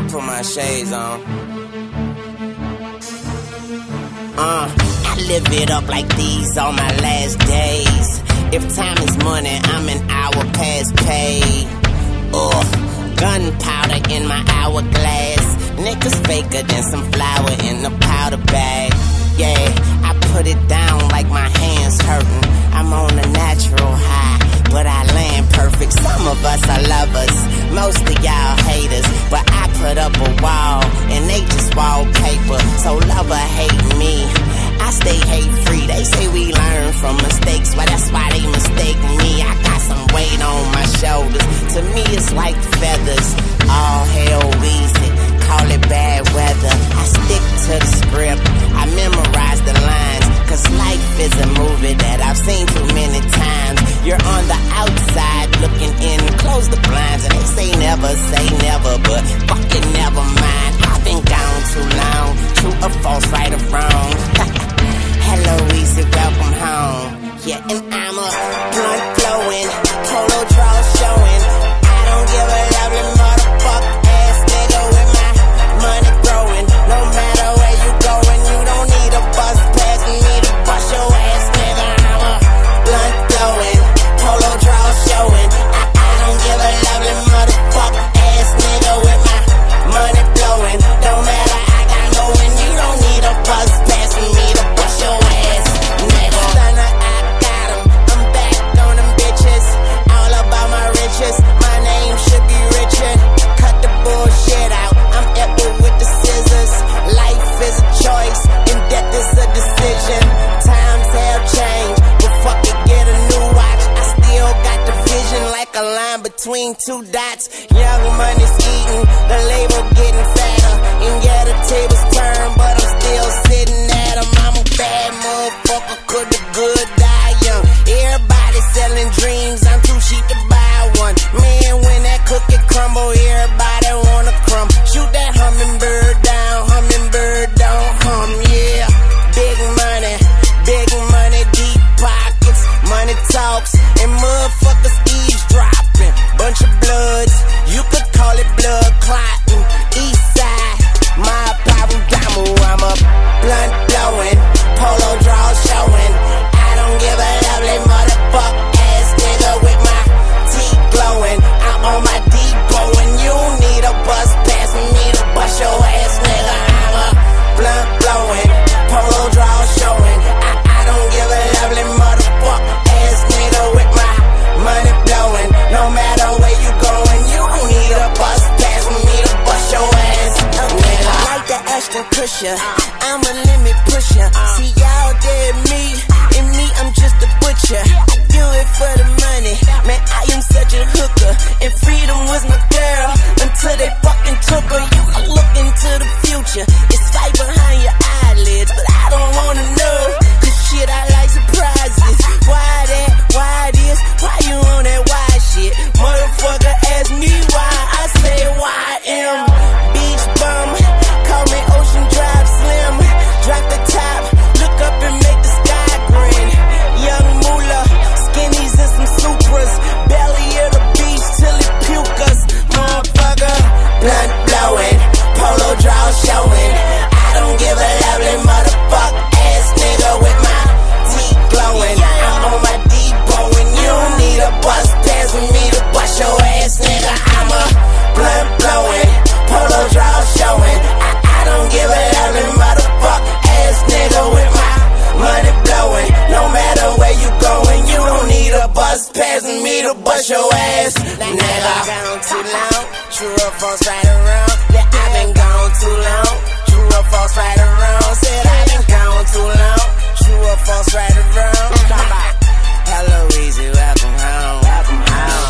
put my shades on. I live it up like these are my last days. If time is money, I'm an hour past paid. Gunpowder in my hourglass. Niggas faker than some flour in a powder bag. Yeah, I put it down like my hands hurting. I'm on a natural high, but I land perfect. Some of us are lovers, most of y'all haters. But I put up a wall, and they just wallpaper. So love or hate me, I stay hate free. They say we learn from mistakes, well that's why they mistake me. I got some weight on my shoulders, to me it's like feathers. All hell Weezy, call it bad weather. I stick to the script, I memorize the lines, cause life is a movie that I've seen too many times. You're on the outside looking in, close the blinds, and they say never, but fucking never mind. I've been gone too long, true or false, right or wrong. Hello Weezy, welcome home. Yeah, and I'm a blunt blowing, polo draw showing. I don't give a lovely motherfucker ass nigga with my money growing. No matter where you going, you don't need a bus passing me to bust your ass nigga. I'm a blunt blowing, polo draw showing. I don't give a lovely motherfucker ass nigga with my money blowing. No matter I got going, you don't need a bus passing me to bust your ass nigga. Stunner, I got 'em, I'm back on them bitches. All about my riches, my name should be Richard. Cut the bullshit out, I'm epic with the scissors. Life is a choice, and death is a decision. Times have changed, but fuck it, get a new watch. I still got the vision like a line between two dots. Young money's eating, the label getting fatter. And yeah, the tables turn, but I'm still sitting at 'em. I'm a bad motherfucker, could the good die young. Everybody selling dreams, I'm too cheap to buy one. Man, when that cookie crumble, everybody wanna crumb. Shoot that hummingbird don't hum, yeah. Big money, deep pockets, money talks, and motherfuckers eavesdropping. Bunch of bloods, you could call it blood clotting. East side, my Parudamo, I'm a blunt blowing, polo draw showing. I don't give a lovely motherfucker ass nigga with my teeth glowing. I'm on my depot and you need a bus passing me to bust your ass nigga. I'm a blunt blowing, polo draw showing. I don't give a lovely motherfucker ass nigga with my money blowing. No matter where you going, you don't need a bus passing me to bust your ass nigga. Like the Ashton Kutcher, I'm a limit pusher. See y'all dead me, and me I'm just a butcher. I do it for the money, man I am such a hooker. And freedom was my girl, until they fucking took her. You can look into the future, it's fight behind your eyelids. But I don't wanna know, cause shit I like surprises. Why that, why this, why you on that why shit? Motherfucker ask me why, I say why I am. Beach bum, call me Ocean Drive Slim. Drop the top, look up and make the sky grin. Young moolah, skinnies and some Supras. Belly of the beach till it puke us. Motherfucker, blunt blowing, polo draw showing. I don't give a lovely motherfucker ass nigga with my teeth glowing. I'm on my depot and you don't need a bus passing me to bust your ass nigga. I'm a blunt blowing, polo draw showing. I don't give a lovely motherfucker ass nigga with my money blowing. No matter where you going, you don't need a bus passing me to bust your ass nigga. I've been gone too long, true or false, right or wrong. Yeah, I've been gone too long, true or false, right or wrong. Said I've been gone too long, true or false, right or wrong. Hello Weezy, welcome home, welcome home.